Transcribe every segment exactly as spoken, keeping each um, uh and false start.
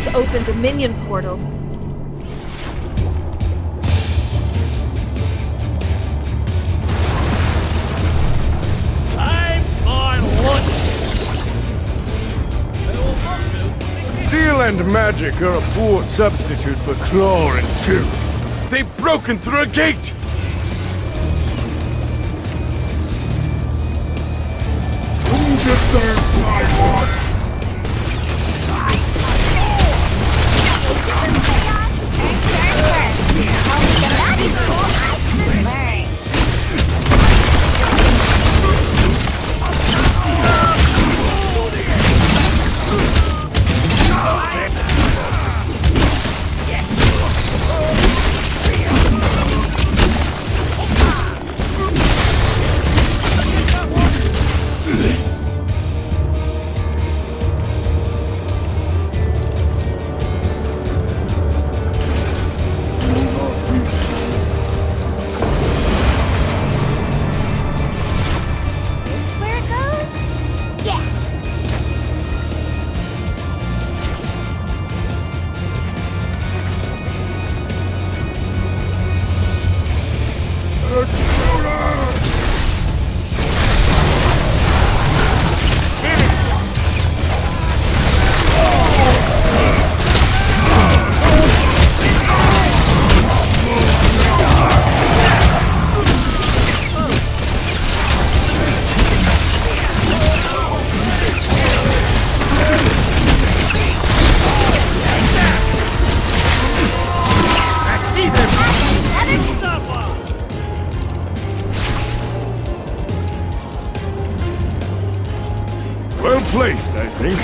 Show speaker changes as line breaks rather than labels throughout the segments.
opened a minion portal.
Time for lunch!
Steel and magic are a poor substitute for claw and tooth. They've broken through a gate! Who deserves my watch? Well placed, I think.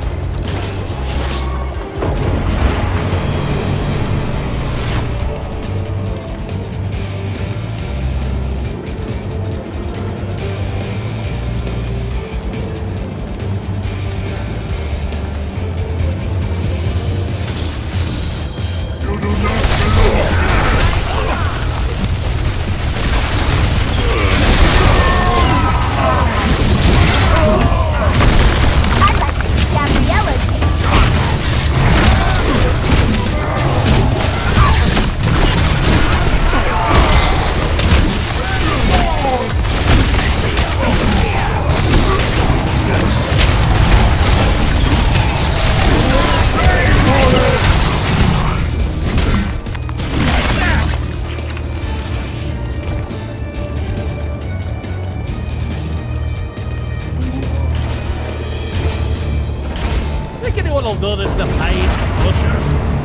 Will notice the pain butcher.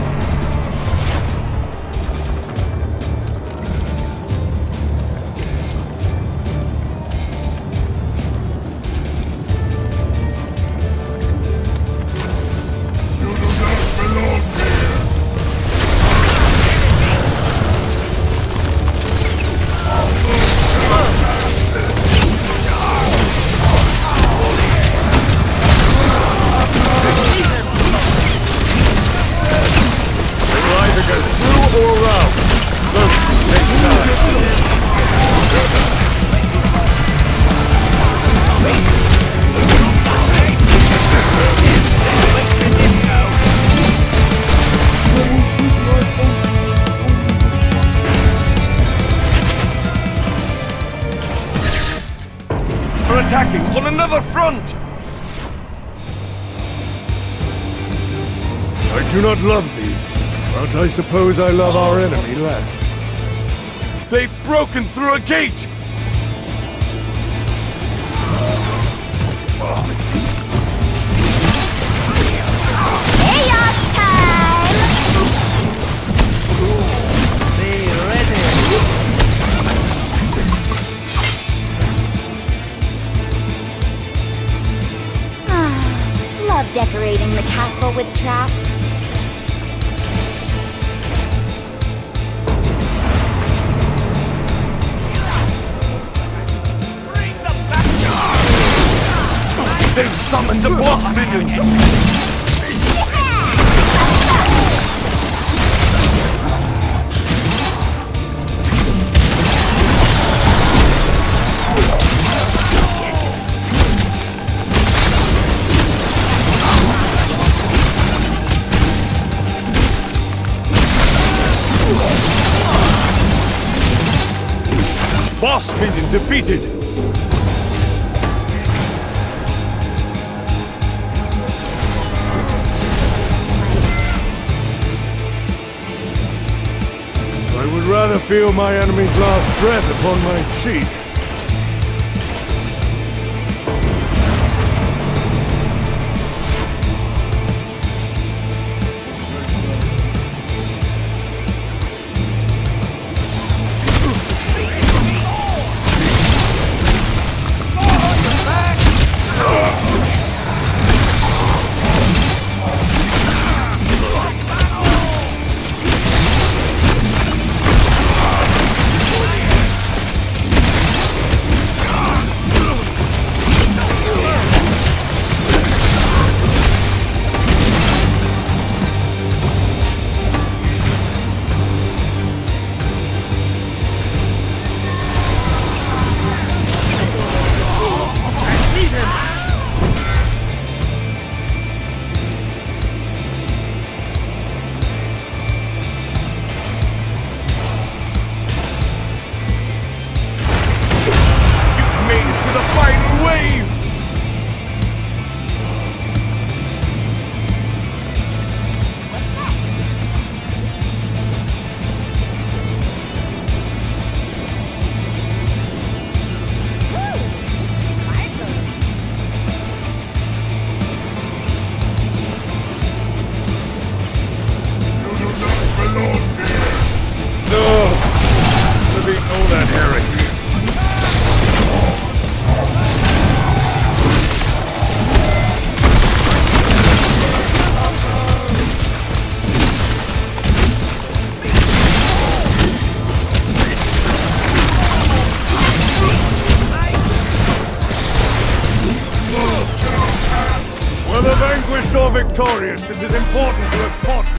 You do not belong here! Attacking on another front! I do not love these, but I suppose I love our enemy less. They've broken through a gate!
Chaos time!
Be ready!
Love decorating the castle with traps.
Bring the backyard!
They've summoned the boss minion! Boss minion defeated! I would rather feel my enemy's last breath upon my cheek. Whether vanquished or victorious, it is important to report